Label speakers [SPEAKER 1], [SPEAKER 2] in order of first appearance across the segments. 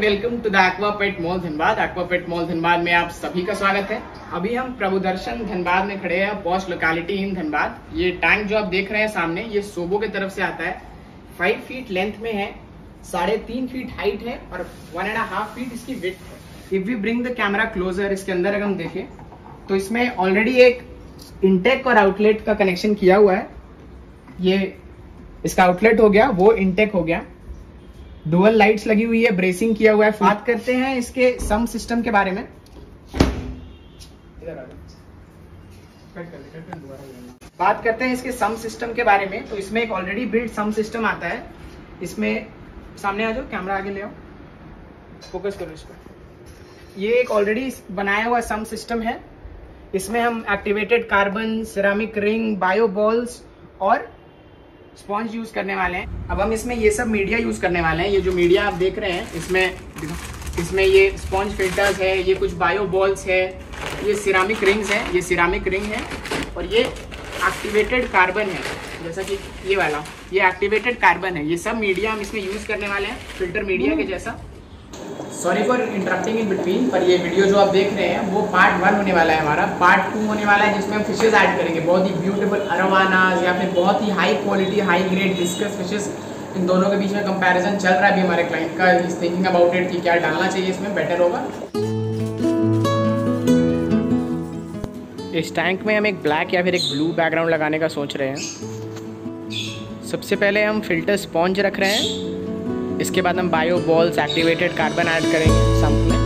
[SPEAKER 1] Welcome to the Aquapet mall Dhanbad. Aquapet mall Dhanbad में आप सभी का स्वागत है। अभी हम प्रभुदर्शन धनबाद में खड़े हैं, पॉश लोकेलिटी इन धनबाद। ये टैंक जो आप देख रहे हैं सामने, ये सोबो की तरफ से आता है। 5 फीट लेंथ में है, 3.5 फीट हाइट है और 1.5 फीट इसकी विड्थ है। If we bring the camera closer, इसके अंदर अगर हम देखें तो इसमें ऑलरेडी एक इनटेक और आउटलेट का कनेक्शन किया हुआ है। ये इसका आउटलेट हो गया, वो इनटेक हो गया। डुअल लाइट्स लगी हुई है, ब्रेसिंग किया हुआ है। बात करते हैं इसके सम सिस्टम के बारे में। बात करते हैं इसके सम सिस्टम के बारे में। तो इसमें एक ऑलरेडी बिल्ड सम सिस्टम आता है। इसमें सामने आ जाओ, कैमरा आगे ले आओ, फोकस करो इस पर। ये एक ऑलरेडी बनाया हुआ सम सिस्टम है। इसमें हम activated carbon, ceramic ring, bio balls और स्पॉन्ज यूज करने वाले हैं। अब हम इसमें ये सब मीडिया यूज करने वाले हैं। ये जो मीडिया आप देख रहे हैं, इसमें ये स्पॉन्ज फिल्टर्स है, ये कुछ बायो बॉल्स है, ये सिरामिक रिंग्स है, ये सिरामिक रिंग है और ये एक्टिवेटेड कार्बन है। जैसा कि ये वाला, ये एक्टिवेटेड कार्बन है। ये सब मीडिया हम इसमें यूज करने वाले हैं, फिल्टर मीडिया के जैसा। Sorry for interrupting in between, पर ये वीडियो जो आप देख रहे हैं वो पार्ट 1 होने वाला है। हमारा पार्ट 2 होने वाला है, जिसमें हम फिशेज ऐड करेंगे। बहुत ही ब्यूटीफुल अरोवानास या फिर बहुत ही high quality, high grade discus fishes. इन दोनों के बीच में कंपैरिजन चल रहा है अभी हमारे क्लाइंट का। इज थिंकिंग अबाउट इट कि क्या डालना चाहिए इसमें, बेटर होगा। इस टैंक में हम एक ब्लैक या फिर एक ब्लू बैकग्राउंड लगाने का सोच रहे हैं। सबसे पहले हम फिल्टर स्पॉन्ज रख रहे हैं। इसके बाद हम bio balls, activated carbon add करेंगे सम्प में।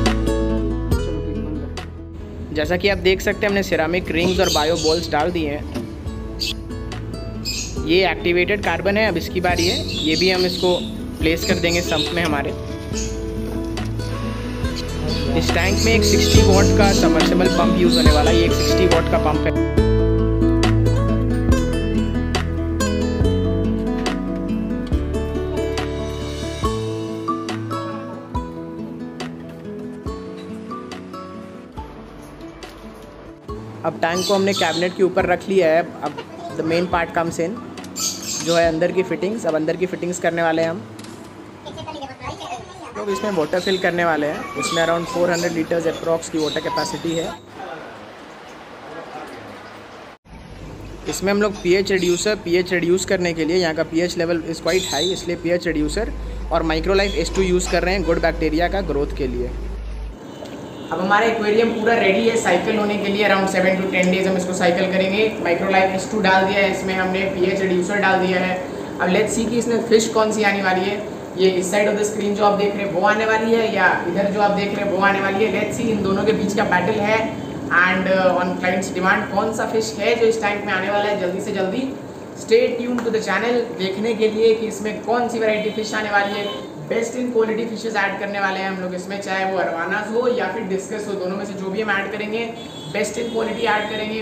[SPEAKER 1] जैसा कि आप देख सकते हैं, हमने सिरामिक रिंग्स और बायो बॉल्स डाल दिए हैं। ये एक्टिवेटेड कार्बन है, अब इसकी बारी है। ये भी हम इसको प्लेस कर देंगे सम्प में हमारे। इस टैंक में एक 60 वॉट का सबमर्सिबल पंप यूज होने वाला है। ये एक 60 वॉट का पंप है। अब टैंक को हमने कैबिनेट के ऊपर रख लिया है। अब the main part comes in, जो है अंदर की फिटिंग्स। अब अंदर की फिटिंग्स करने वाले हैं हम। तो इसमें वाटर फिल करने वाले हैं। उसमें अराउंड 400 लीटर्स अप्रॉक्स की वाटर कैपेसिटी है। इसमें हम लोग पीएच रिड्यूस करने के लिए, यहाँ का pH level is quite high, इसलिए पीएच रिड्यूसर और माइक्रोलाइफ S2 यूज़ कर रहे हैं गुड बैक्टीरिया का ग्रोथ के लिए। अब हमारा एक्वेरियम पूरा रेडी है साइकिल होने के लिए। अराउंड 7 to 10 डेज हम इसको साइकिल करेंगे। माइक्रोलाइफ S2 डाल दिया है, इसमें हमने पीएच रिड्यूसर डाल दिया है। अब लेट्स सी कि इसमें फिश कौन सी आने वाली है। ये इस साइड ऑफ द स्क्रीन जो आप देख रहे हैं वो आने वाली है, या इधर जो आप देख रहे हैं वो आने वाली है। लेट्स सी, इन दोनों के बीच का बैटल है। एंड ऑन क्लाइंट्स डिमांड कौन सा फिश है जो इस टैंक में आने वाला है जल्दी से जल्दी। Stay tune to the channel देखने के लिए कि इसमें कौन सी वैरायटी फिश आने वाली है। Best in quality fishes add करने वाले हैं हम लोग इसमें, चाहे वो अरवानास हो या फिर डिस्कस हो, दोनों में से जो भी हम ऐड करेंगे बेस्ट इन क्वालिटी ऐड करेंगे।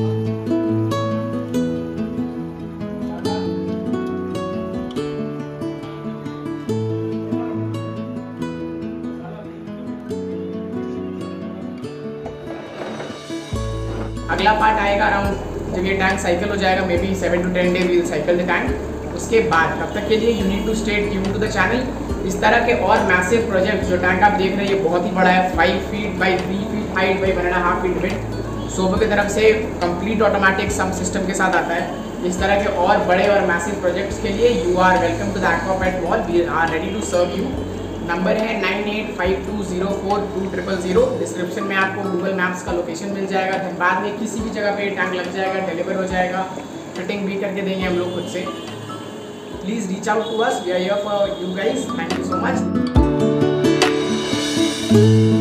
[SPEAKER 1] अगला पार्ट आएगा अराउंड जब ये टैंक साइकिल हो जाएगा, may be 7 to 10 days will cycle the tank. उसके बाद तब तक के लिए you need to stay tune to the channel. इस तरह के और मैसिव प्रोजेक्ट, जो टैंक आप देख रहे हैं ये बहुत ही बड़ा है, 5 feet by 3 feet height by 1.5 feet width. सोबो की तरफ से कंप्लीट ऑटोमेटिक सम सिस्टम के साथ आता है। इस तरह के और बड़े और मैसिव प्रोजेक्ट्स के लिए you are welcome to the Aquapet mall. We are ready to serve you. Number है 9852042000। डिस्क्रिप्शन में आपको गूगल मैप्स का लोकेशन मिल जाएगा। धनबाद में किसी भी जगह पे टैंक लग जाएगा, डिलीवर हो जाएगा, फिटिंग भी करके देंगे हम लोग खुद से। Please reach out to us. We are here for you guys. Thank you so much.